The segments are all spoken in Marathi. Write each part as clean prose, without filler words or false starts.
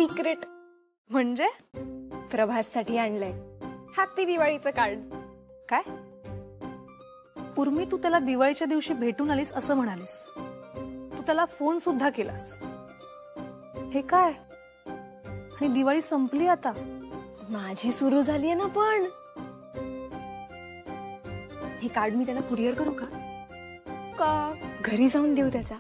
सिक्रेट. म्हणजे प्रभाससाठी आणलंय हॅपी दिवाळीचं कार्ड. काय उर्मी, तू त्याला दिवाळीच्या दिवशी भेटून आलीस असं म्हणालीस, तू त्याला फोन सुद्धा केलास. हे काय? आणि दिवाळी संपली आता. माझी सुरू झालीये ना. पण हे कार्ड मी त्याला कुरिअर करू का? घरी जाऊन देऊ त्याच्या?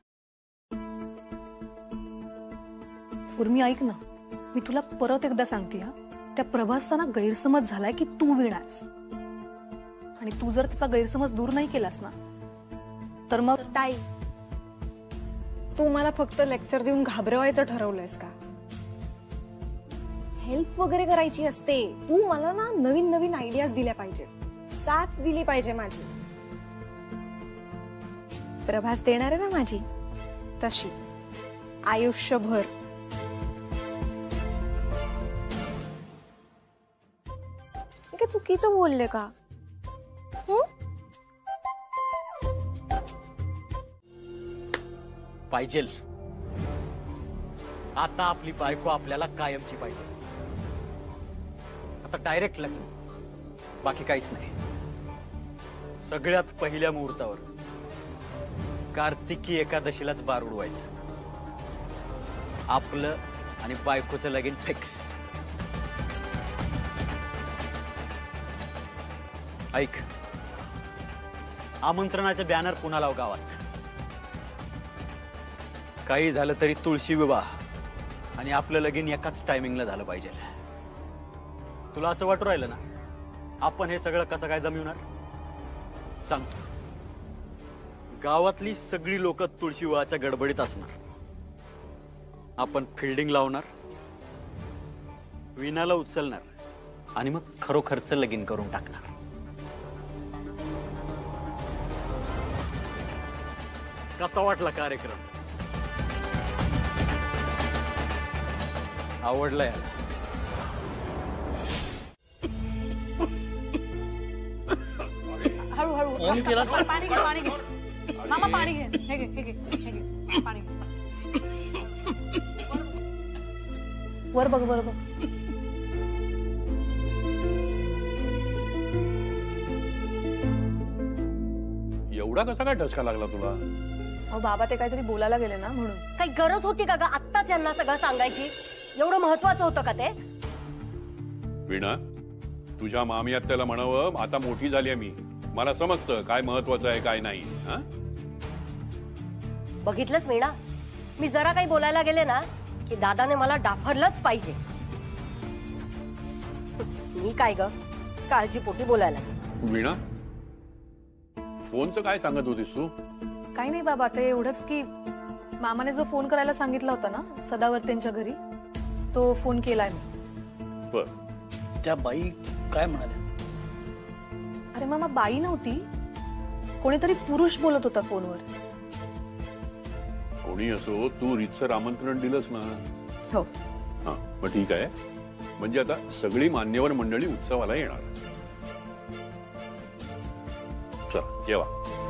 उर्मी ऐक ना, मी तुला परत एकदा सांगते, त्या प्रभासचा ना गैरसमज झालाय की तू वीणा आहेस. आणि तू जर त्याचा गैरसमज दूर नाही केलास ना तर मग. ताई, तू मला फक्त लेक्चर देऊन घाबरवायचं ठरवलंयस का? हेल्प वगैरे करायची असते. तू मला ना नवीन नवीन आयडियाज दिल्या पाहिजेत, साथ दिली पाहिजे माझी. प्रभास देणार आहे ना माझी तशी आयुष्यभर. काय चुकीचं बोलले का? पाहिजे आता आपली बायको आपल्याला कायमची पाहिजे. आता डायरेक्ट लग्न, बाकी काहीच नाही. सगळ्यात पहिल्या मुहूर्तावर कार्तिकी एकादशीलाच बार उडवायचं. आपलं आणि बायकोचं लगीन फिक्स. ऐक, आमंत्रणाचे बॅनर पुन्हा लाव गावात. काही झालं तरी तुळशी विवाह आणि आपलं लगीन एकाच टायमिंगला झालं पाहिजे. तुला असं वाटू राहिलं ना आपण हे सगळं कसं काय जमवणार? सांगतो. गावातली सगळी लोक तुळशी विवाहाच्या गडबडीत असणार. आपण फिल्डिंग लावणार, विणाला उचलणार आणि मग खरोखरचं लगीन करून टाकणार. कसा वाटला कार्यक्रम? आवडला याला? हळूहळू पाणी घे, पाणी घे मामा, पाणी घे. हे घे, हे घे, हे घे पाणी. वर बघ, वर बघ. एवढा कसा काय ठसका लागला तुला? अहो बाबा, ते काहीतरी बोलायला गेले ना म्हणून. काही गरज होती का ग आत्ताच यांना सगळं सांगायची? एवढं महत्वाचं होतं का ते? वीणा, तुझ्या मामी आत्याला म्हणावं, आता मोठी झाली आहे मी, मला समजतं काय महत्वाचं आहे काय नाही. बघितलंच वीणा, मी जरा काही बोलायला गेले ना की दादाने मला डाफरलंच पाहिजे. मी काय ग काळजीपोटी बोलायला. वीणा, फोनचं काय सांगत होतीस तू? काही नाही बाबा, ते एवढंच की मामाने जो फोन करायला सांगितला होता ना सदावर्तेंच्या घरी, तो फोन केलाय मी. बर. त्या बाई काय म्हणाल्या? अरे मामा, बाई नव्हती, कोणीतरी पुरुष बोलत होता फोनवर. कोणी असो, तू रीतसर आमंत्रण दिलंस ना? हो. हा, मग ठीक आहे. म्हणजे आता सगळी मान्यवर मंडळी उत्सवाला येणार. चला जेवा.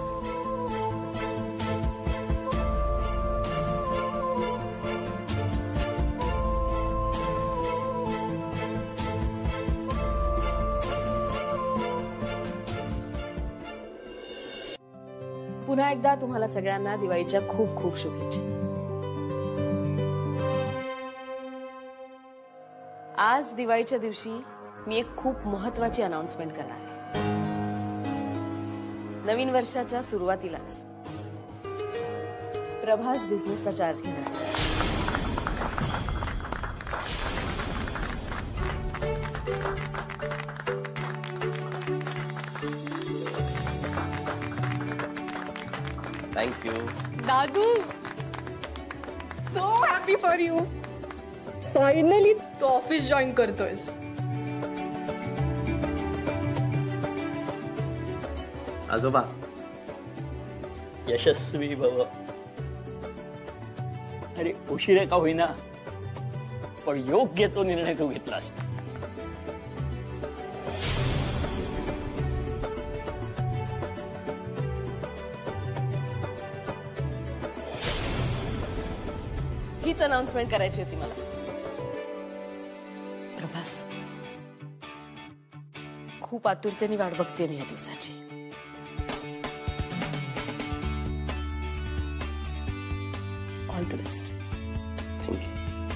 पुन्हा एकदा तुम्हाला सगळ्यांना दिवाळीच्या खूप खूप शुभेच्छा. आज दिवाळीच्या दिवशी मी एक खूप महत्वाची अनाउन्समेंट करणार आहे. नवीन वर्षाच्या सुरुवातीलाच प्रभास बिझनेसचा चार्ज घेणार. थँक यू दादू. So happy for you. Finally तो ऑफिस जॉईन करतोयस. आजोबा, यशस्वी भव. अरे उशिरा का होईना, पण योग्य तो निर्णय तू घेतलास. हीच अनाउन्समेंट करायची होती मला. खूप आतुरतेने वाट बघते मी या दिवसाची. All the best. थँक्यू.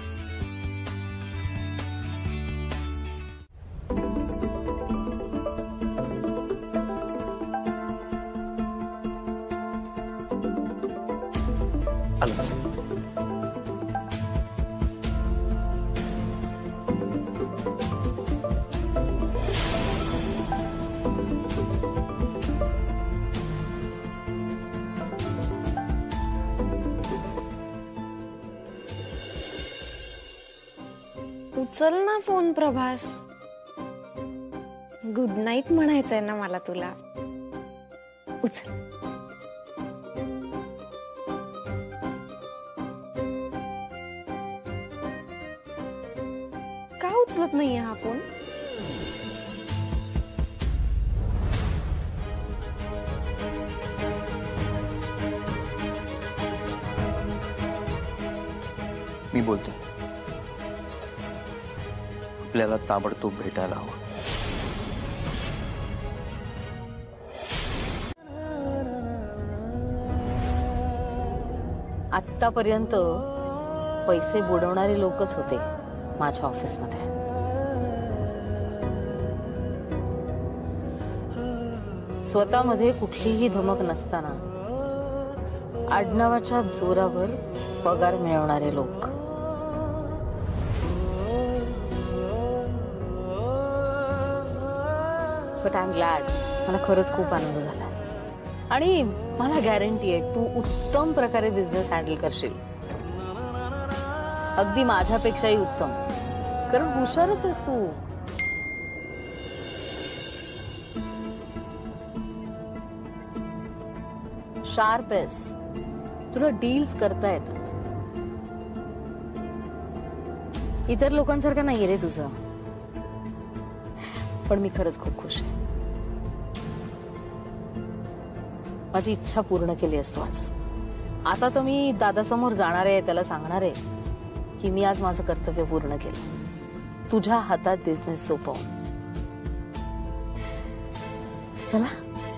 आलोच. उचल ना फोन प्रभास. गुड नाईट म्हणायचंय ना मला तुला. उचल. का उचलत नाहीये हा फोन? मी बोलतो. आपल्याला ताबडतोब भेटायला हवं. आत्तापर्यंत पैसे बुडवणारे लोकच होते माझ्या ऑफिसमध्ये. स्वतःमध्ये कुठलीही धमक नसताना आडनावाच्या जोरावर पगार मिळवणारे लोक. But I am glad. मला खरंच खूप आनंद झाला आणि मला गॅरंटी आहे तू उत्तम प्रकारे बिझनेस हँडल करशील. अगदी माझ्यापेक्षाही उत्तम, कारण हुशारच आहेस तू. शार्प आहेस. तुला डील्स करता येतात. इतर लोकांसारखं नाहीये रे तुझं. पण मी खरंच खूप खुश आहे. माझी इच्छा पूर्ण केली असतो आज. आता तर मी दादासमोर जाणार आहे, त्याला सांगणार आहे की मी आज माझं कर्तव्य पूर्ण केलं, तुझ्या हातात बिझनेस सोपवून. चला.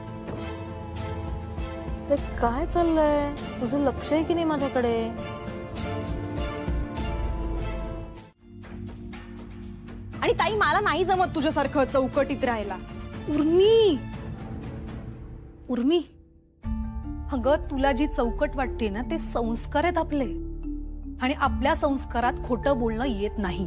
अरे काय चाललंय? तुझं लक्ष आहे की नाही माझ्याकडे? आणि ताई मला नाही जमत तुझ्यासारखं चौकटीत राहायला. उर्मी, अगं तुला जी चौकट वाटते ना ते संस्कार आहेत आपले, आणि आपल्या संस्कारात खोटं बोलणं येत नाही.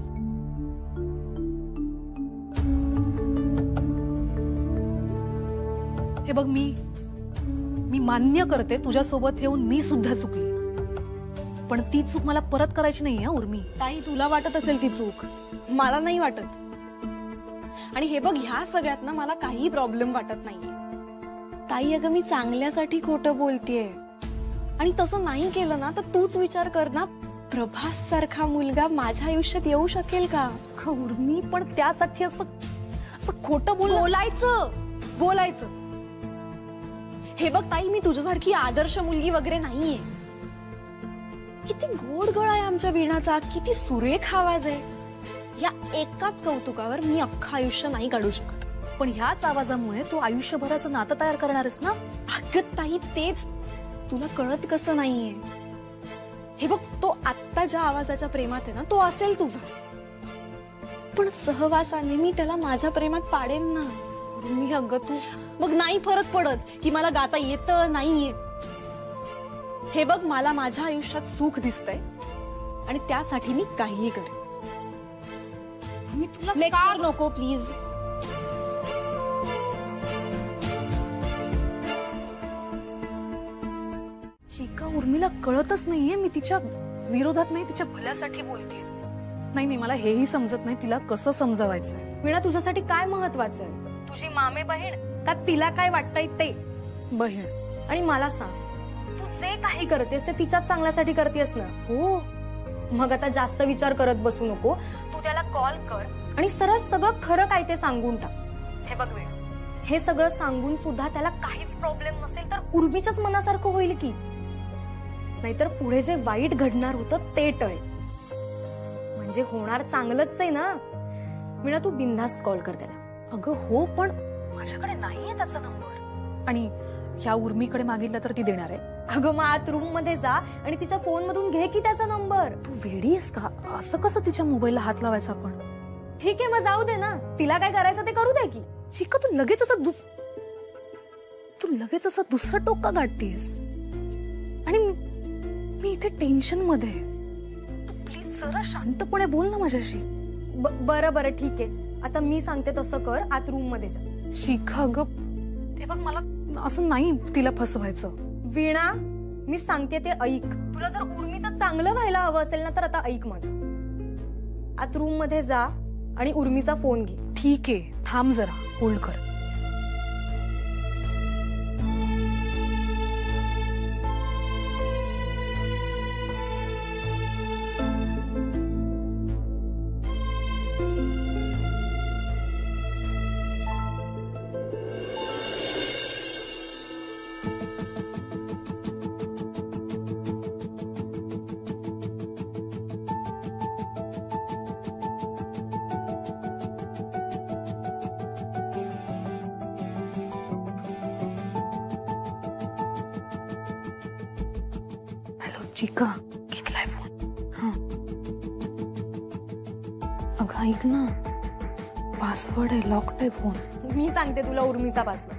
हे बघ, मी मान्य करते तुझ्यासोबत येऊन मी सुद्धा चुकले, पण ती चूक मला परत करायची नाही. उर्मी ताई तुला वाटत असेल ती चूक, मला नाही वाटत. आणि हे बघ, ह्या सगळ्यात ना मला काही प्रॉब्लेम वाटत नाहीये. ताई अगं मी चांगल्यासाठी खोटं बोलतेय, आणि तसं नाही केलं ना तर तूच विचार कर ना, प्रभास सारखा मुलगा माझ्या आयुष्यात येऊ शकेल का? उर्मी, पण त्यासाठी असं खोटं बोलायचं. हे बघ ताई, मी तुझ्यासारखी आदर्श मुलगी वगैरे नाहीये. किती गोड गळा आहे आमच्या वीणाचा, किती सुरेख आवाज आहे. या एकाच कौतुकावर मी अख्खं आयुष्य नाही काढू शकत. पण ह्याच आवाजामुळे तू आयुष्यभराचं नातं तयार करणारस ना. अगं ताई, तेच तुला कळत कसं नाहीये. हे बघ, तो आत्ता ज्या आवाजाच्या प्रेमात आहे ना, तो असेल तुझा, पण सहवासाने मी त्याला माझ्या प्रेमात पाडेन ना. मी अगं तू मग नाही फरक पडत की मला गाता येतं नाही येत. हे बघ, मला माझ्या आयुष्यात सुख दिसतंय आणि त्यासाठी मी काहीही करेन. मी तुला लेक्चर नको प्लीज. चिका, उर्मिला कळतच नाहीये मी तिच्या विरोधात नाही, तिच्या भल्यासाठी बोलतेय. नाही, मला हेही समजत नाही तिला कसं समजावायचंय. वीणा, तुझ्यासाठी काय महत्वाचं आहे? तुझी मामे बहीण का तिला काय वाटतंय ते? बहीण. आणि मला सांग, तू जे काही करतेस ते तिच्याच चांगल्यासाठी करतेस ना? हो. मग आता जास्त विचार करत बसू नको. तू त्याला कॉल कर आणि सरळ सगळं खरं काय ते सांगून टाक. हे बघ वीणा, हे सगळं सांगून सुद्धा त्याला काहीच प्रॉब्लेम नसेल तर उर्मीच्याच मनासारखं होईल की. नाहीतर पुढे जे वाईट घडणार होतं ते टळेल. म्हणजे होणार चांगलंच आहे ना. वीणा, तू बिनधास्त कॉल कर त्याला. अगं हो, पण माझ्याकडे नाहीये त्याचा नंबर. आणि ह्या उर्मीकडे मागितला तर ती देणार आहे? अगं मग आत रूम मध्ये जा आणि तिच्या फोन मधून घे की त्याचा नंबर. तू वेडी आहेस का? असं कसं तिच्या मोबाईलला हात लावायचा आपण? ठीक आहे मग जाऊ दे ना, तिला काय करायचं ते करू दे की. चिका, तू लगेच असं दुसरं टोका गाठतेस. आणि मी इथे टेन्शन मध्ये. तू प्लीज जरा शांतपणे बोल ना माझ्याशी. बरं ठीक आहे, आता मी सांगते तसं कर, आत रूम मध्ये जा. शिखा ग, ते बघ, मला असं नाही तिला फसवायचं. वीणा, मी सांगते ते ऐक. तुला जर उर्मीचं चांगलं व्हायला हवं असेल ना तर आता ऐक माझं. आत रूम मध्ये जा आणि उर्मीचा फोन घे. ठीक आहे, थांब जरा, होल्ड कर. चिका, घेतलाय फोन. हा, अगं ऐक ना, पासवर्ड आहे, लॉक्ड आहे फोन. मी सांगते तुला उर्मीचा पासवर्ड.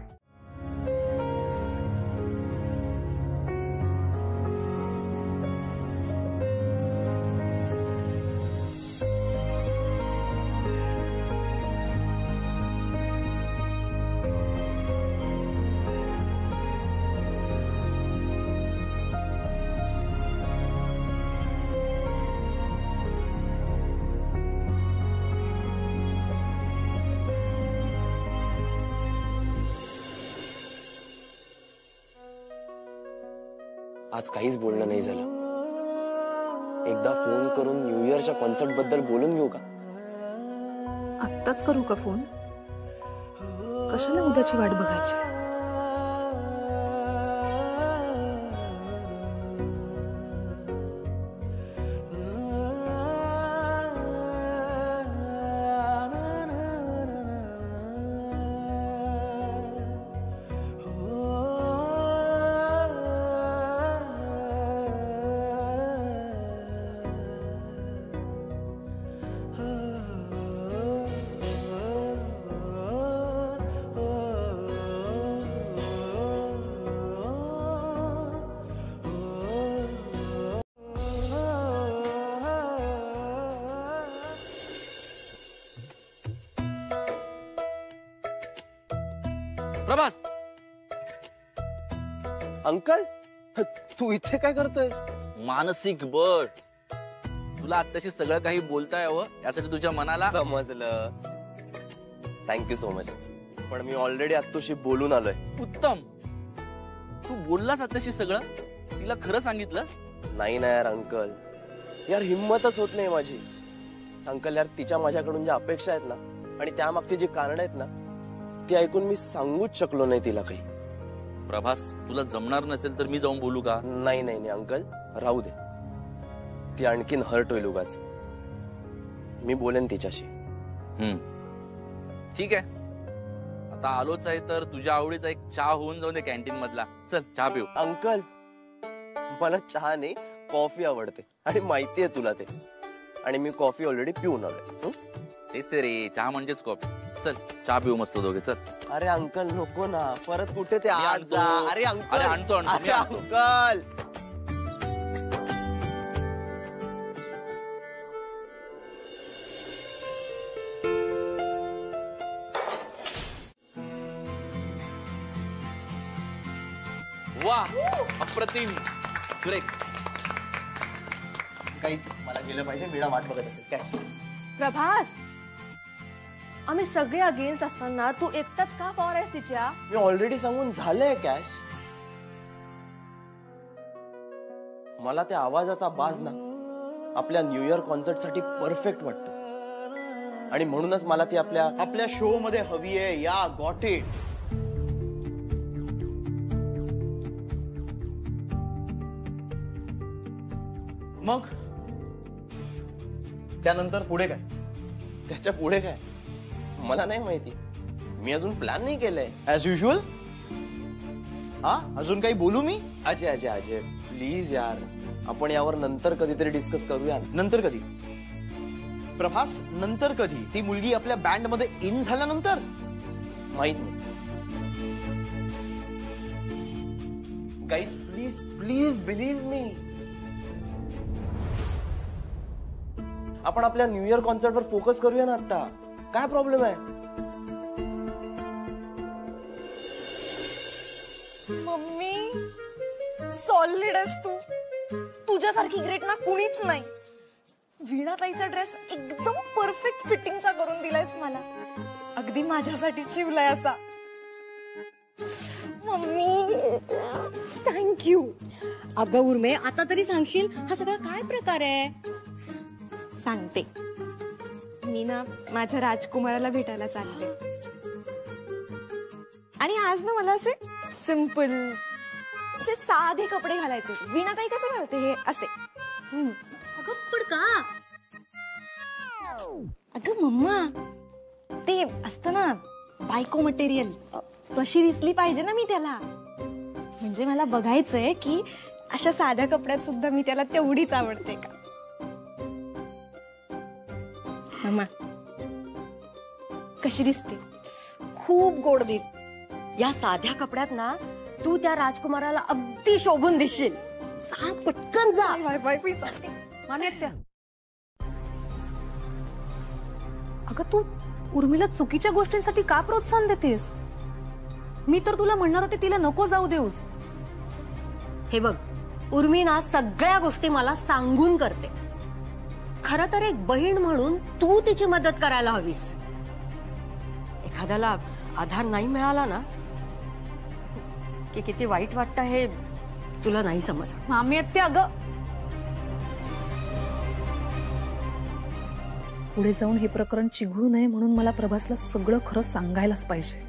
आज काहीच बोलणं नाही झालं. एकदा फोन करून न्यू इयरच्या कॉन्सर्ट बद्दल बोलून घेऊ का? आत्ताच करू का फोन? कशाला उद्याची वाट बघायची? प्रभास, अंकल, तू इथे काय करतोय? मानसिक बळ. तुला आत्ताशी सगळं काही बोलता यावं यासाठी तुझ्या मनाला. समजलं. Thank you so much. पण मी ऑलरेडी आत्तूशी बोलून आलोय. उत्तम. तू बोललास आत्ताशी सगळं? तिला खरं सांगितलंस? नाही ना यार अंकल, यार हिम्मतच होत नाही माझी. अंकल यार, तिच्या माझ्याकडून ज्या अपेक्षा आहेत ना आणि त्यामागची जी कारण आहेत ना ती ऐकून मी सांगूच शकलो नाही तिला काही. प्रभास, तुला जमणार नसेल तर मी जाऊन बोलू का? नाही नाही नाही अंकल, राहू दे. ती आणखीन हर्ट होईल उगाच. मी बोलेन तिच्याशी. ठीक आहे, आता आलोच आहे तर तुझ्या आवडीचा एक चहा होऊन जाऊन दे कॅन्टीन मधला. चल चहा पिऊ. अंकल, मला चहा नाही कॉफी आवडते आणि माहिती आहे तुला ते. आणि मी कॉफी ऑलरेडी पिऊन आलोय. तेच ते रे, चहा म्हणजेच कॉफी. चल चहा पिऊ मस्त दोघे. चल. अरे अंकल नको ना, परत कुठे ते आज आणतो. जा. अरे अंकल, अरे आणतो अरे मी आणतो. अंकल. वा, अप्रतिम, सुरेख. काहीच मला गेलं पाहिजे. वीणा वाट बघत असेल काय? प्रभास, आम्ही सगळे अगेन्स्ट असताना तू एकटाच का पॉवर आहेस तिच्या? मी ऑलरेडी सांगून झालंय कॅश. मला त्या आवाजाचा बाज ना आपल्या न्यू इयर कॉन्सर्ट साठी परफेक्ट वाटतो. आणि म्हणूनच मला ती आपल्या शो मध्ये हवी आहे. या गॉट इट. मग त्यानंतर पुढे काय? त्याच्या पुढे काय मला नाही माहिती. मी अजून प्लॅन नाही केलंय. As usual. हा, अजून काही बोलू मी? अजय अजय अजय प्लीज यार, आपण यावर नंतर कधीतरी डिस्कस करूया. नंतर कधी? प्रभास, नंतर कधी? ती मुलगी आपल्या बँड मध्ये इन झाल्यानंतर? माहित नाही. Guys please please believe me. आपण आपल्या न्यू इयर कॉन्सर्टवर फोकस करूया ना आता. काय प्रॉब्लेम आहे? मम्मी सॉलिड आहेस तू. तुझ्यासारखी ग्रेट ना कुणीच नाही. वीणाताईचा ड्रेस एकदम परफेक्ट फिटिंगचा करून दिलायस मला. अगदी माझ्यासाठी शिवलाय असा. Mummy thank you. अगं उर्मे, आता तरी सांगशील हा सगळा काय प्रकार आहे? सांगते. मी ना माझ्या राजकुमाराला भेटायला चालले आणि आज ना मला असे सिंपल असे साधे कपडे घालायचे होते. वीणाताई कसं घालते हे असे. अगं पण का? अगं मम्मा, ते असतं ना बायको मटेरियल, तशी दिसली पाहिजे ना मी त्याला. म्हणजे मला बघायचंय की अशा साध्या कपड्यात सुद्धा मी त्याला तेवढीच आवडते का. मम्मा कशी दिसते? खूप गोड दिस. या साध्या कपड्यात ना तू त्या राजकुमाराला अगदी शोभून दिसशील. जा पटकन जा. बाय बाय मी चालते. मान्यत्या, अगं तू उर्मिला चुकीच्या गोष्टींसाठी का प्रोत्साहन देतेस? मी तर तुला म्हणणार होते तिला नको जाऊ देऊस. हे बघ उर्मी ना सगळ्या गोष्टी मला सांगून करते. खरं तर एक बहीण म्हणून तू तिची मदत करायला हवीस. एखाद्याला आधार नाही मिळाला ना की किती वाईट वाटतं हे तुला नाही समज. माम्यत्या, अगं पुढे जाऊन हे प्रकरण चिघळू नये म्हणून मला प्रभासला सगळं खरं सांगायलाच पाहिजे.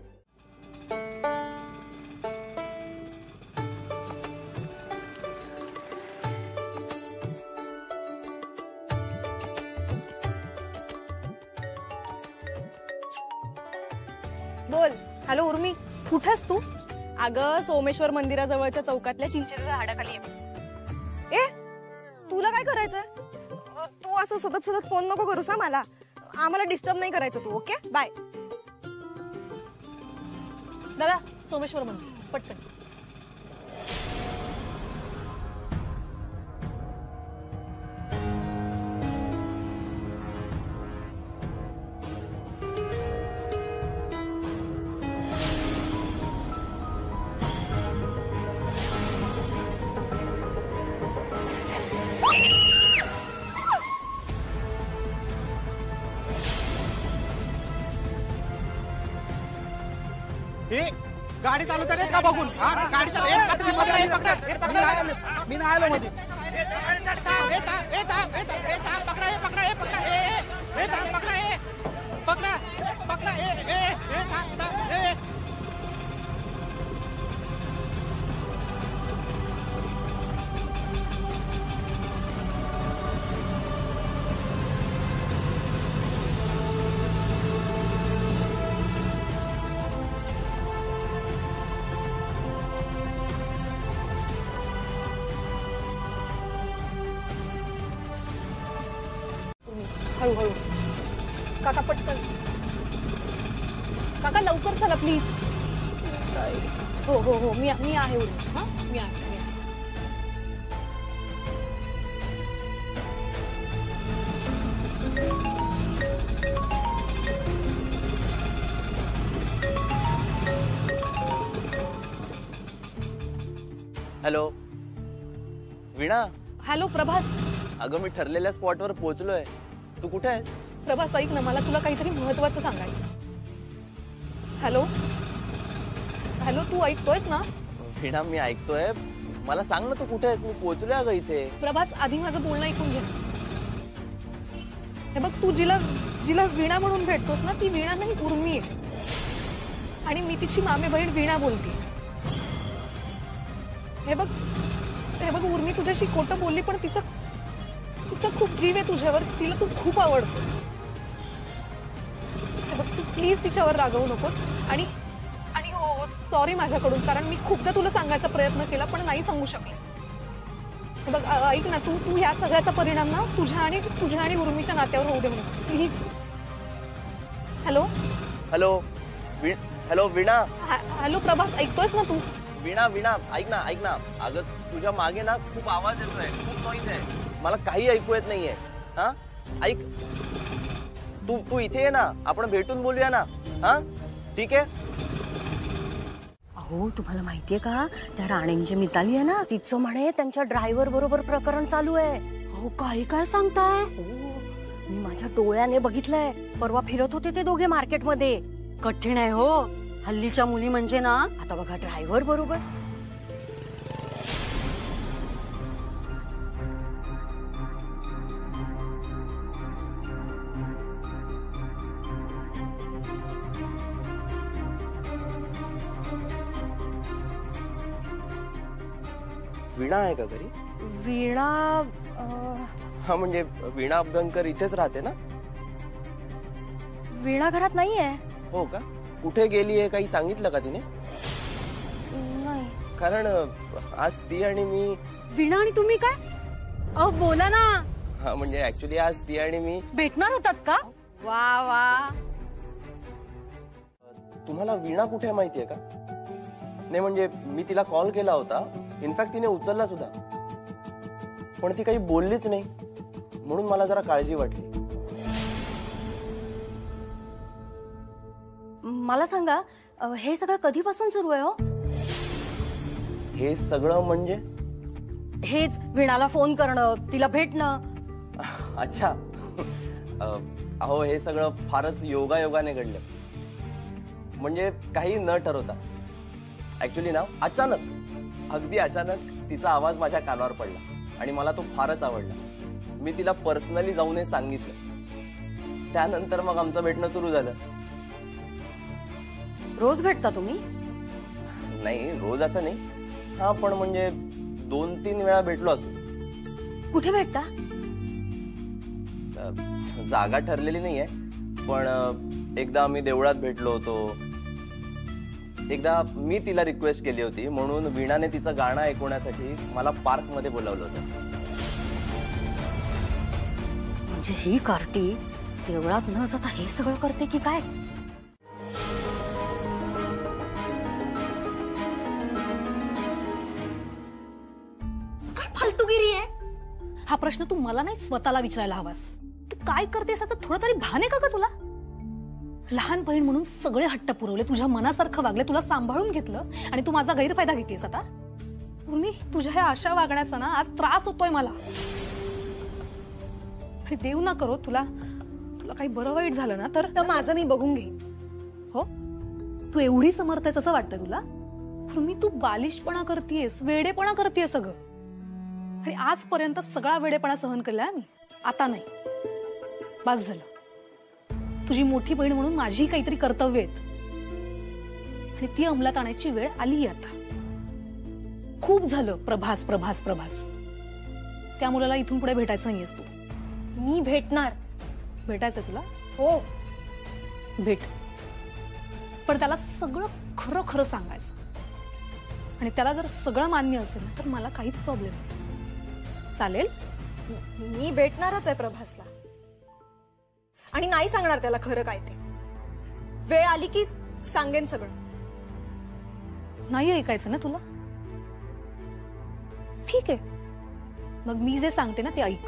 बोल. हॅलो उर्मी, कुठेस तू? अगं सोमेश्वर मंदिराजवळच्या चौकातल्या चिंचेच्या झाडाखाली आहे. ए तुला काय करायचंय? तू असं सतत सतत फोन नको करूस हा मला. आम्हाला डिस्टर्ब नाही करायचं तू. Okay bye. दादा, सोमेश्वर मंदिर पटकन. गाडी चालू करे का बघून. गाडी मी नाही आलो मध्ये. हळूहळू. काका पटकन. काका लवकर चला प्लीज. हो हो हो, मी आहे उर्मी. हा मी आहे. हॅलो वीणा. हॅलो प्रभास. अगं मी ठरलेल्या स्पॉटवर पोहोचलोय. तू कुठे आहेस? प्रभास ऐक ना, मला तुला काहीतरी महत्वाचं सांगायचं. हॅलो हॅलो, तू ऐकतोयस ना? वीणा मी ऐकतोय. मला सांग ना तू कुठे आहेस. मी पोहोचलोय अगं इथे. प्रभास आधी माझं बोलणं ऐकून घे. हे बघ, तू जिला वीणा म्हणून भेटतोस ना, ती वीणा नाही उर्मी आहे. आणि मी तिची मामे बहीण वीणा बोलते. हे बघ उर्मी तुझ्याशी खोटं बोलली, पण तिचा खूप जीव आहे तुझ्यावर. तिला तू खूप आवडतो. हे बघ, प्लीज तिच्यावर रागवू नकोस. आणि आणि हो सॉरी माझ्याकडून, कारण मी खूपदा तुला सांगायचा प्रयत्न केला पण नाही सांगू शकले. बघ ऐक ना, तू या सगळ्याचा परिणाम ना तुझ्या आणि उर्मीच्या नात्यावर होऊ दे म्हणून please. Hello hello hello Veena. Hello Prabhas, ऐकतोयस ना तू? वीणा वीणा ऐक ना अगं तुझ्या मागे ना खूप आवाज येतोय, खूप नॉईज आहे, मला काही ऐकू येत नाहीये. हा ऐक, तू इथे ये ना, आपण भेटून बोलूया ना. हा ठीक आहे. अहो तुम्हाला माहितीये का, त्या राणेंची मिताली आहे ना, तिचं म्हणे त्यांच्या ड्रायव्हर बरोबर प्रकरण चालू आहे. हो काय सांगताय? हो मी माझ्या डोळ्याने बघितलंय. परवा फिरत होते ते दोघे मार्केटमध्ये. कठीण आहे हो हल्लीच्या मुली म्हणजे ना. आता बघा ड्रायव्हर बरोबर. वीणा आहे का घरी? वीणा हा म्हणजे वीणा अभ्यंकर इथेच राहते ना? वीणा घरात नाहीये. हो का? कुठे गेलीये काही सांगितलं का तिने? नाही. कारण आज ती आणि मी. वीणा आणि तुम्ही काय? अहो बोला ना. हा म्हणजे ऍक्च्युली आज ती आणि मी भेटणार होतात का? वा वा. तुम्हाला वीणा कुठे माहितीये का? नाही म्हणजे मी तिला कॉल केला होता, इनफॅक्ट तिने उचलला सुद्धा, पण ती काही बोललीच नाही, म्हणून मला जरा काळजी वाटली. मला सांगा, हे सगळं कधीपासून सुरू आहे हो? हे सगळं म्हणजे? हेच वीणाला फोन करणं, तिला भेटणं. अच्छा. अहो हे सगळं फारच योगायोगाने घडलं. म्हणजे काही न ठरवता ऍक्च्युली ना अगदी अचानक तिचा आवाज माझ्या कानावर पडला आणि मला तो फारच आवडला. मी तिला पर्सनली जाऊन सांगितलं. त्यानंतर मग आमचं भेटणं सुरू झालं. रोज भेटता तुम्ही? नाही रोज असं नाही, हा पण म्हणजे 2-3 वेळा भेटलो असतो. कुठे भेटता? जागा ठरलेली नाहीये, पण एकदा आम्ही देवळात भेटलो होतो. एकदा मी तिला रिक्वेस्ट केली होती म्हणून वीणाने तिचं गाणं ऐकवण्यासाठी मला पार्क मध्ये बोलावलं होतं. म्हणजे ही कार्टी देवळात न जाता हे सगळं करते की काय? काय फालतूगिरी आहे? हा प्रश्न तू मला नाही स्वतःला विचारायला हवास. तू काय करतेस याचं थोडं तरी भान आहे का ग तुला? लहान बहीण म्हणून सगळे हट्ट पुरवले, तुझ्या मनासारखं वागले, तुला सांभाळून घेतलं आणि तू माझा गैरफायदा घेतेस आता. उर्मी, तुझ्या ह्या अशा वागण्याचा ना आज त्रास होतोय मला. आणि देव ना करो तुला काही बरं वाईट झालं ना तर माझं मी बघून घेईन. हो, तू एवढी समर्थ आहेस असं वाटतंय तुला? उर्मी, तू बालिशपणा करतेस, वेडेपणा करतेस सगळं. आणि आजपर्यंत सगळा वेडेपणा सहन केलाय मी, आता नाही. बस झालं. तुझी मोठी बहीण म्हणून माझी काहीतरी कर्तव्य आहेत आणि ती अंमलात आणायची वेळ आली आता. खूप झालं प्रभास प्रभास प्रभास. त्या मुलाला इथून पुढे भेटायचं नाहीयेस तू. मी भेटणार. भेटायचंय तुला? हो भेट, पण त्याला सगळं खरं खरं सांगायचं. आणि त्याला जर सगळं मान्य असेल ना तर मला काहीच प्रॉब्लेम नाही. चालेल? मी भेटणारच आहे प्रभासला आणि नाही सांगणार त्याला खरं काय ते. वेळ आली की सांगेन सगळं. नाही ऐकायचं ना तुला? ठीक आहे, मग मी जे सांगते ना ते ऐक.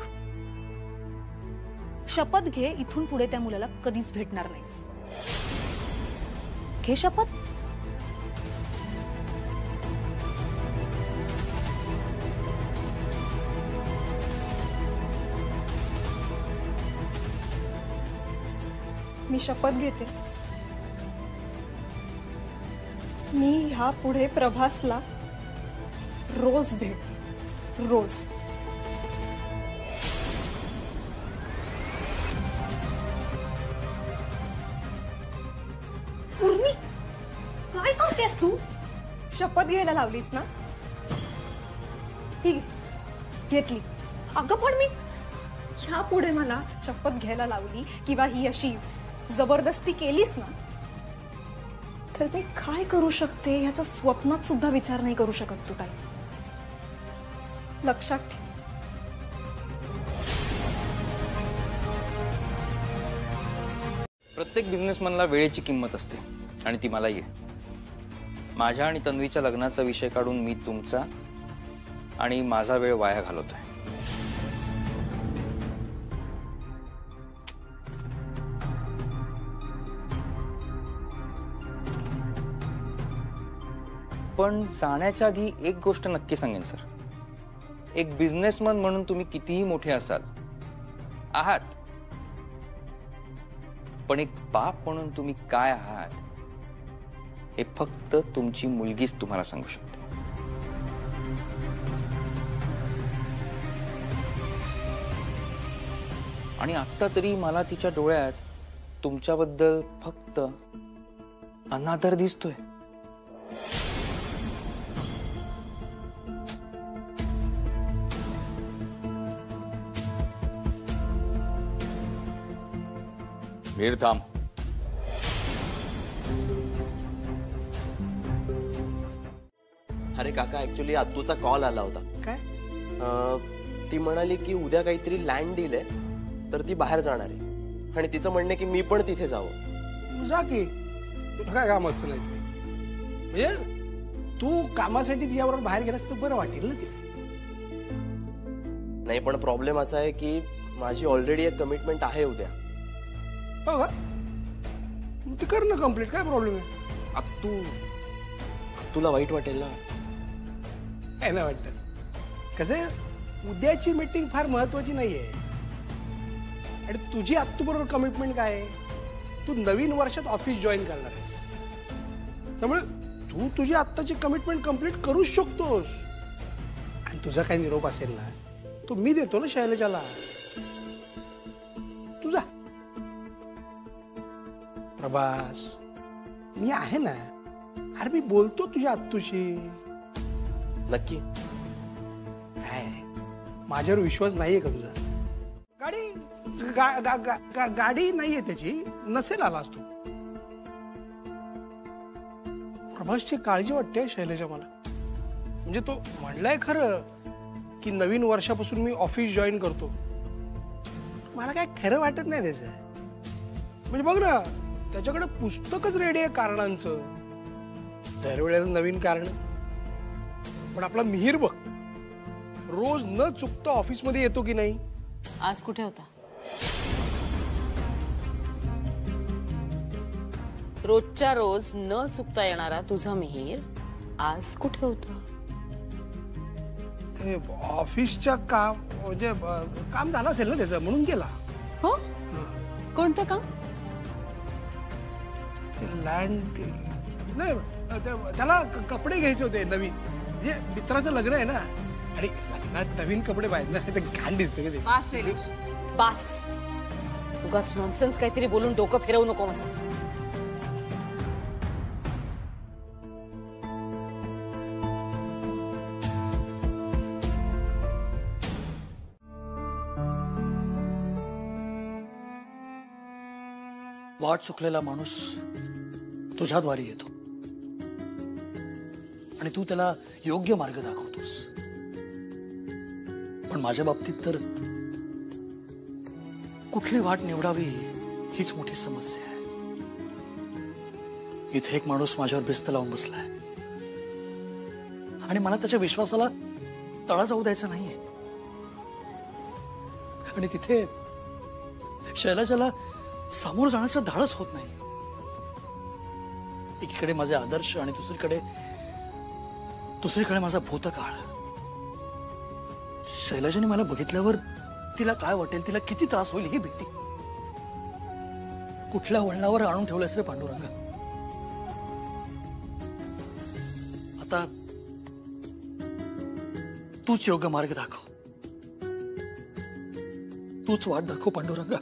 शपथ घे, इथून पुढे त्या मुलाला कधीच भेटणार नाहीस. घे शपथ. मी शपथ घेते. मी ह्या पुढे प्रभासला रोज भेट, रोज. उर्मी, काय करतेस तू? शपथ घ्यायला लावलीस ना? ही घेतली. अगं पण मी ह्या पुढे मला शपथ घ्यायला लावली किंवा ही अशी जबरदस्ती केलीस ना तर मी काय करू शकते ह्याचा स्वप्नात सुद्धा विचार नाही करू शकत तू ताई. लक्षात ठेव. प्रत्येक बिझनेसमॅनला वेळेची किंमत असते आणि ती मलाही आहे. माझ्या आणि तन्वीच्या लग्नाचा विषय काढून मी तुमचा आणि माझा वेळ वाया घालवतोय. पण जाण्याच्या आधी एक गोष्ट नक्की सांगेन सर, एक बिझनेसमन म्हणून तुम्ही कितीही मोठे असाल आहात, पण एक बाप म्हणून तुम्ही काय आहात हे फक्त तुमची मुलगीच तुम्हाला सांगू शकते. आणि आता तरी मला तिच्या डोळ्यात तुमच्याबद्दल फक्त अनादर दिसतोय. मीर थांब. अरे काका, ऍक्च्युली आत्तूचा कॉल आला होता. काय? ती म्हणाली की उद्या काहीतरी लँड डील आहे तर ती बाहेर जाणार आहे आणि तिचं म्हणणं की मी पण तिथे जावं. जा की, तुला काय काम असतं नाहीतरी. म्हणजे तू कामासाठी तिच्याबरोबर बाहेर गेलास तर बरं वाटेल ना तिला. नाही, पण प्रॉब्लेम असा आहे की माझी ऑलरेडी एक कमिटमेंट आहे उद्या. हो का? ते कर ना कम्प्लीट, काय प्रॉब्लेम आहे? तुला वाईट वाटेल ना? काय नाही वाटत. कसं उद्याची मीटिंग फार महत्वाची नाहीये आणि तुझी आत्तू बरोबर कमिटमेंट काय आहे? तू नवीन वर्षात ऑफिस जॉईन करणार आहेस, त्यामुळे तू तुझी आत्ताची कमिटमेंट कम्प्लीट करूच शकतोस. आणि तुझा काही निरोप असेल ना तो मी देतो ना शैलजाला. तुझा प्रभास, मी आहे ना. अरे मी बोलतो तुझ्या आत्तूशी. नक्की? काय माझ्यावर विश्वास नाहीये का तुझा? गाडी नाहीये त्याची, नसेल आला असतो. प्रभासची काळजी वाटते शैलेजा मला. म्हणजे तो म्हणलाय खरं की नवीन वर्षापासून मी ऑफिस जॉईन करतो. मला काय खरं वाटत नाही त्याचं. म्हणजे बघ ना, त्याच्याकडे पुस्तकच रेडी आहे कारणांचं. दरवेळेला नवीन कारण. पण आपला मिहीर बघ, रोज न चुकता ऑफिस मध्ये येतो की नाही? आज कुठे होता? रोजच्या रोज न चुकता येणारा तुझा मिहीर आज कुठे होता? ते ऑफिसच्या काम, म्हणजे काम झालं असेल ना त्याचं, म्हणून गेला. हो? कोणतं काम? लँड नाही, त्याला कपडे घ्यायचे होते नवीन. म्हणजे मित्राचं लग्न आहे ना, आणि लग्नात नवीन कपडे पाहिजे ना, तर घाण दिसते का ते. बास, उगाच नॉनसेन्स काहीतरी बोलून डोकं फिरवू नको माझं. वाट चुकलेला माणूस तुझ्याद्वारे येतो आणि तू त्याला योग्य मार्ग दाखवतोस. पण माझ्या बाबतीत तर कुठली वाट निवडावी हीच मोठी समस्या आहे. इथे एक माणूस माझ्यावर भिस्त लावून बसलाय आणि मला त्याच्या विश्वासाला तडा जाऊ द्यायचा नाहीये. आणि तिथे शैलजाला सामोर जाण्याचं धाडस होत नाही. एकीकडे माझे आदर्श आणि दुसरीकडे माझा भूतकाळ. शैलजाने मला बघितल्यावर तिला काय वाटेल, तिला किती त्रास होईल ही भीती. कुठल्या वळणावर आणून ठेवलंयस रे पांडुरंगा? आता तूच योग्य मार्ग दाखव, तूच वाट दाखव पांडुरंगा.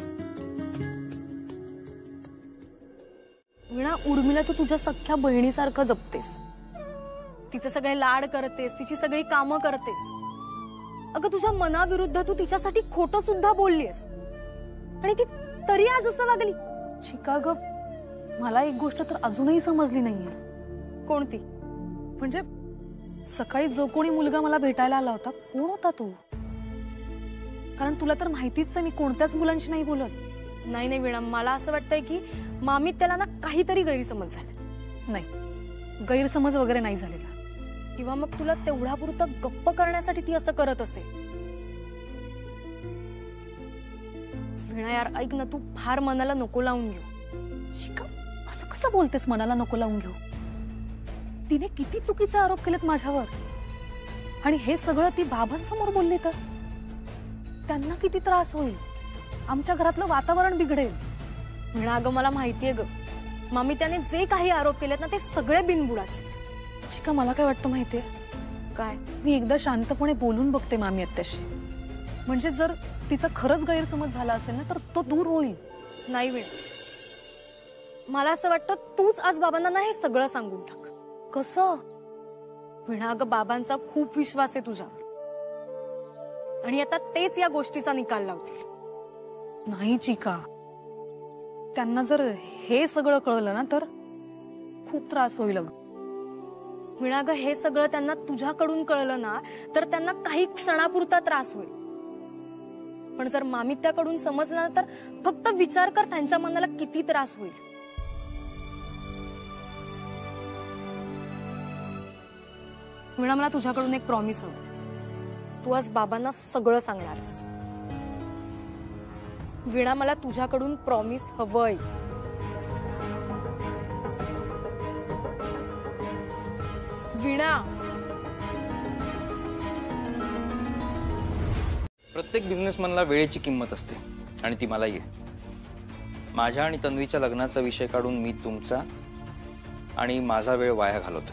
वीणा, उर्मिला तू तुझ्या सख्ख्या बहिणीसारखं जपतेस. तिचे सगळे लाड करतेस, तिची सगळी कामं करतेस. अगं तुझ्या मनाविरुद्ध तू तिच्यासाठी खोटं सुद्धा बोललीस आणि ती तरी आज असं वागली. शिका ग, मला एक गोष्ट तर अजूनही समजली नाहीये. कोणती? म्हणजे सकाळी जो कोणी मुलगा मला भेटायला आला होता, कोण होता तो? कारण तुला तर माहितीच आहे मी कोणत्याच मुलांशी नाही बोलत. नाही नाही वीणा, मला असं वाटतंय की मामी त्याला ना काहीतरी गैरसमज झाला. नाही, गैरसमज वगैरे नाही झालेला. किंवा मग तुला तेवढा पुरतं गप्प करण्यासाठी ती असं करत असेल. वीणा यार ऐक ना, तू फार मनाला नको लावून घेऊ. शिका, असं कसं बोलतेस मनाला नको लावून घेऊ? तिने किती चुकीचे आरोप केलेत माझ्यावर, आणि हे सगळं ती बाबांसमोर बोलली तर त्यांना किती त्रास होईल. आमच्या घरातलं वातावरण बिघडेल. वीणा अगं मला माहितीये ग, मामी त्याने जे काही आरोप केलेत ना ते सगळे बिनबुडाचे. शिका, मला काय वाटतं माहितीये काय? मी एकदा शांतपणे बोलून बघते मामी आत्याशी. म्हणजे जर तिचा खरंच गैरसमज झाला असेल ना तर तो दूर होईल. नाही वीणा, मला असं वाटतं तूच आज बाबांना ना हे सगळं सांगून टाक. कसं? वीणा अगं बाबांचा खूप विश्वास आहे तुझ्यावर, आणि आता तेच या गोष्टीचा निकाल लावतील. नाही चिका, त्यांना जर हे सगळं कळलं ना तर खूप त्रास होईल. वीणा अगं हे सगळं त्यांना तुझ्याकडून कळलं ना तर त्यांना काही क्षणापुरता त्रास होईल, पण जर मामित्याकडून समजलं ना तर फक्त विचार कर त्यांच्या मनाला किती त्रास होईल. वीणा मला तुझ्याकडून एक प्रॉमिस हवं. तू आज बाबांना सगळं सांगणार आहेस. वीणा मला तुझ्याकडून प्रॉमिस हवंय. वीणा, प्रत्येक बिझनेसमनला वेळेची किंमत असते आणि ती मलाही आहे. माझ्या आणि तन्वीच्या लग्नाचा विषय काढून मी तुमचा आणि माझा वेळ वाया घालवतोय.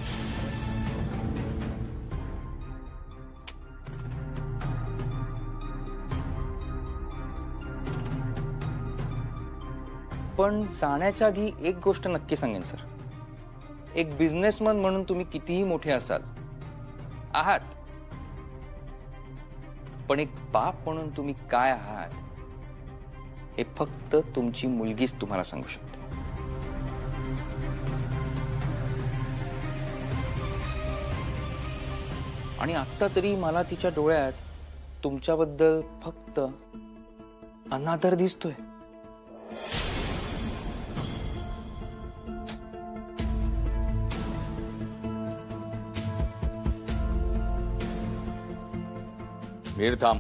पण जाण्याच्या आधी एक गोष्ट नक्की सांगेन सर, एक बिझनेसमन म्हणून तुम्ही कितीही मोठे असाल आहात, पण एक बाप म्हणून तुम्ही काय आहात हे फक्त तुमची मुलगीच तुम्हाला सांगू शकते. आणि आता तरी मला तिच्या डोळ्यात तुमच्याबद्दल फक्त अनादर दिसतोय. मीर थांब.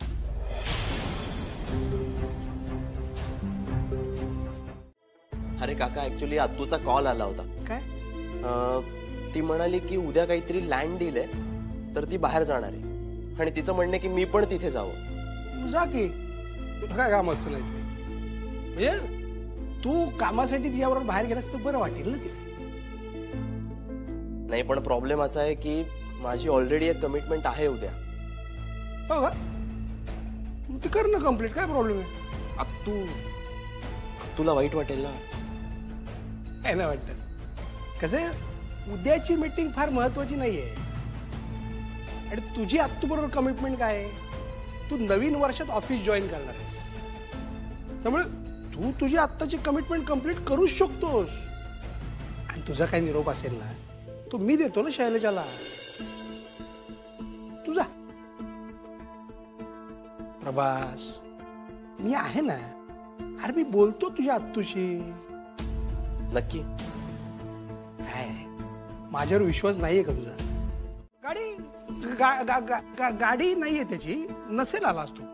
अरे काका, ऍक्च्युली आत्तूचा कॉल आला होता. काय? ती म्हणाली की उद्या काहीतरी लँड डील आहे तर ती बाहेर जाणार आहे, आणि तिचं म्हणणं की मी पण तिथे जावं. जा की, तुला काय काम असतं नाही तरी. म्हणजे तू कामासाठी तिच्याबरोबर बाहेर गेलास तर बरं वाटेल ना तिला. नाही, पण प्रॉब्लेम असा आहे की माझी ऑलरेडी एक कमिटमेंट आहे उद्या. हो का? ते कर ना कम्प्लीट, काय प्रॉब्लेम आहे? तुला वाईट वाटेल ना? काय नाही वाटत. कसं, उद्याची मीटिंग फार महत्वाची नाहीये, आणि तुझी आत्तू बरोबर कमिटमेंट काय आहे? तू नवीन वर्षात ऑफिस जॉईन करणार आहेस, त्यामुळे तू तुझी आत्ताची कमिटमेंट कम्प्लीट करूच शकतोस. आणि तुझा काही निरोप असेल ना तो मी देतो ना शैलजाला. तुझा प्रभास, मी आहे ना. अरे मी बोलतो तुझ्या आत्तूशी. नक्की? काय माझ्यावर विश्वास नाहीये का तुझा? गाडी नाहीये त्याची, नसेल आला असतो.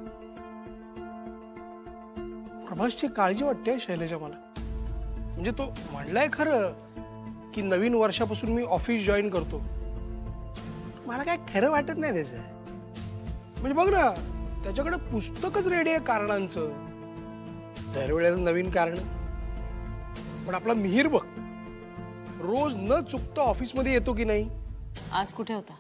प्रभासची काळजी वाटते शैलेजा मला. म्हणजे तो म्हणलाय खरं की नवीन वर्षापासून मी ऑफिस जॉईन करतो. मला काय खरं वाटत नाही त्याचं. म्हणजे बघ ना, त्याच्याकडे पुस्तकच रेडी आहे कारणांचं. दरवेळेला नवीन कारण. पण आपला मिहीर बघ, रोज न चुकता ऑफिस मध्ये येतो की नाही? आज कुठे होता?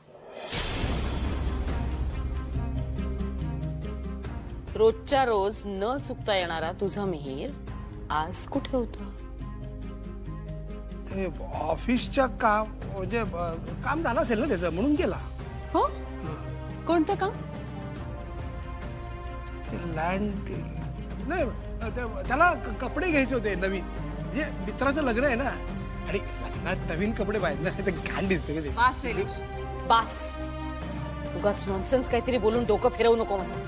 रोजच्या रोज न चुकता येणारा तुझा मिहीर आज कुठे होता? ते ऑफिसच्या काम, म्हणजे काम झालं असेल ना त्याचं, म्हणून गेला. हो? कोणतं काम? लँड नाही त्याला कपडे घ्यायचे होते नवीन, म्हणजे मित्राचं लग्न आहे ना, आणि लग्नात नवीन कपडे पाहिजे ना, तर घाण दिसते का ते. बास शैलेश, बास. उगाच नॉनसेन्स काहीतरी बोलून डोकं फिरवू नको माझं.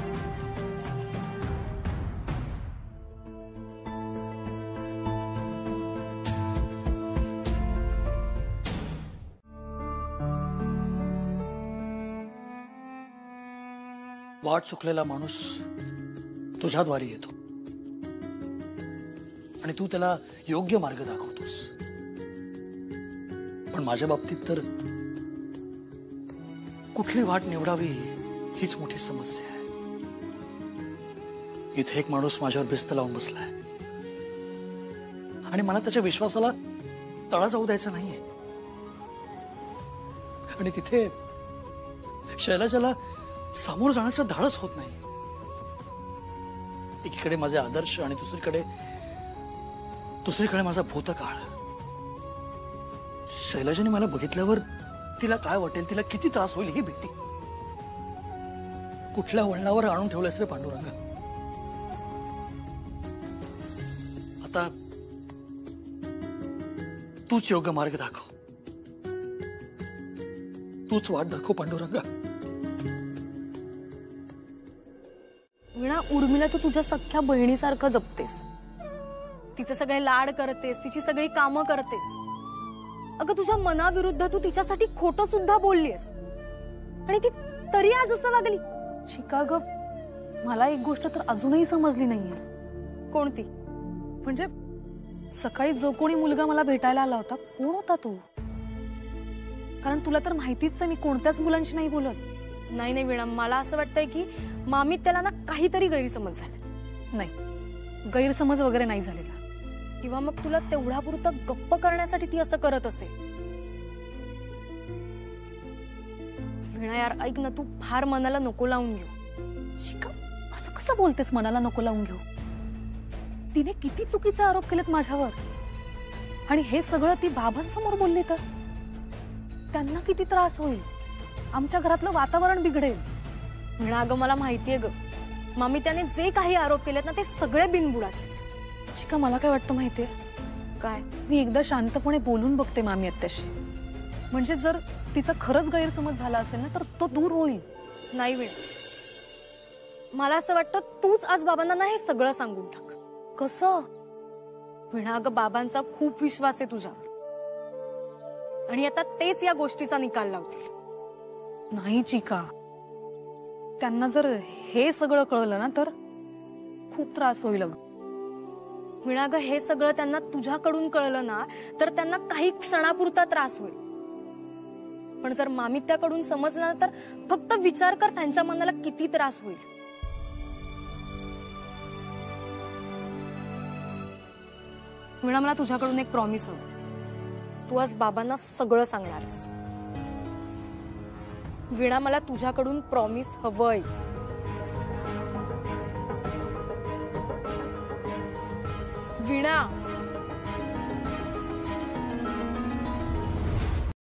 वाट चुकलेला माणूस तुझ्याद्वारे येतो आणि तू त्याला योग्य मार्ग दाखवतोस. पण माझ्या बाबतीत तर कुठली वाट निवडावी हीच मोठी समस्या आहे. इथे एक माणूस माझ्यावर भिस्त लावून बसलाय आणि मला त्याच्या विश्वासाला तडा जाऊ द्यायचा नाहीये. आणि तिथे शैलजाला सामोर जाण्याचं धाडस होत नाही. एकीकडे माझे आदर्श आणि दुसरीकडे माझा भूतकाळ. शैलजाने मला बघितल्यावर तिला काय वाटेल, तिला किती त्रास होईल ही भीती. कुठल्या वळणावर आणून ठेवलंयस रे पांडुरंग. आता तूच योग्य मार्ग दाखव, तूच वाट दाखव पांडुरंगा. वीणा, उर्मिला तू तुझ्या सख्ख्या बहिणीसारखं जपतेस, तिचे सगळे लाड करतेस, तिची सगळी कामं करतेस. अगं तुझ्या मनाविरुद्ध तू तिच्यासाठी खोटं सुद्धा बोललीस आणि ती तरी आज असं वागली. शिका ग, मला एक गोष्ट तर अजूनही समजली नाहीये. कोणती? म्हणजे सकाळी जो कोणी मुलगा मला भेटायला आला होता, कोण होता तो? कारण तुला तर माहितीच आहे मी कोणत्याच मुलांशी नाही बोलत. नाही नाही वीणा, मला असं वाटतंय की मामी त्याला ना काहीतरी गैरसमज झाला. नाही, गैरसमज वगैरे नाही झालेला. किंवा मग तुला तेवढा पुरतं गप्प करण्यासाठी ती असं करत असेल. वीणा यार, ऐक ना, तू फार मनाला नको लावून घेऊ. शिका, असं कसं बोलतेस मनाला नको लावून घेऊ? तिने किती चुकीचे आरोप केलेत माझ्यावर, आणि हे सगळं ती बाबांसमोर बोलली तर त्यांना किती त्रास होईल. आमच्या घरातलं वातावरण बिघडेल. वीणा अगं, मला माहितीये ग, मामी त्याने जे काही आरोप केलेत ना ते सगळे बिनबुडाचे. चिका, मला काय वाटतं माहितीये काय? मी एकदा शांतपणे बोलून बघते मामी आत्याशी. म्हणजे जर तिचा खरंच गैरसमज झाला असेल ना तर तो दूर होईल. नाही वीणा, मला असं वाटतं तूच आज बाबांना ना हे सगळं सांगून टाक. कसं? वीणा अगं, बाबांचा खूप विश्वास आहे तुझ्यावर, आणि आता तेच या गोष्टीचा निकाल लावतील. नाही चिका, त्यांना जर हे सगळं कळलं ना तर खूप त्रास होईल. वीणा अगं, हे सगळं त्यांना तुझ्याकडून कळलं ना तर त्यांना काही क्षणापुरता त्रास होईल, पण जर मामित्याकडून समजलं ना तर फक्त विचार कर त्यांच्या मनाला किती त्रास होईल. वीणा, मला तुझ्याकडून एक प्रॉमिस हवं. तू आज बाबांना सगळं सांगणार आहेस. वीणा, मला तुझ्याकडून प्रॉमिस हवंय. वीणा.